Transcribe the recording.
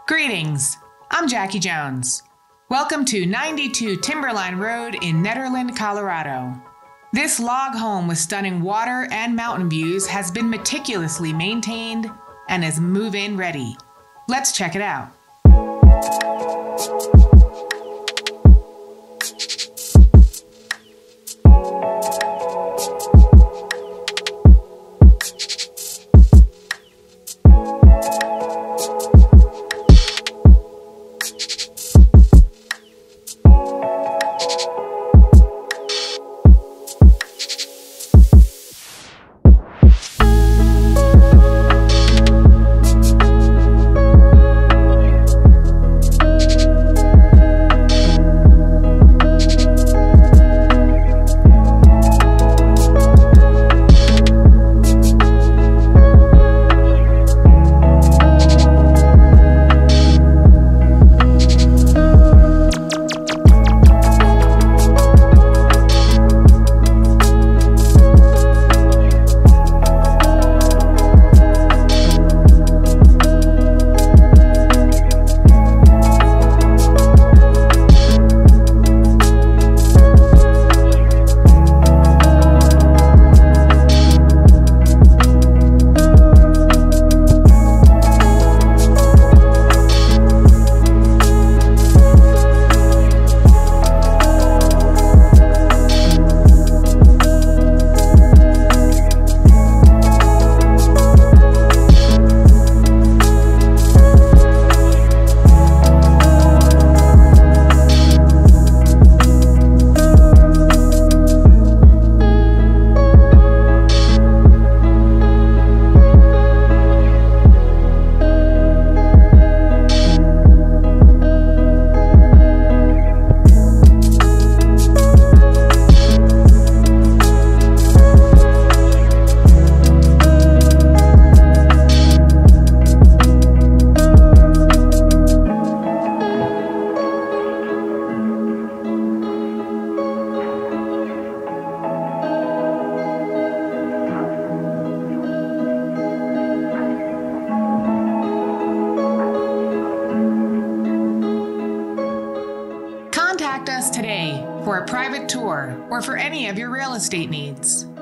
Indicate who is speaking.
Speaker 1: Greetings, I'm Jackie Jones. Welcome to 92 Timberline Road in Nederland, Colorado. This log home with stunning water and mountain views has been meticulously maintained and is move-in ready. Let's check it out. Contact us today for a private tour or for any of your real estate needs.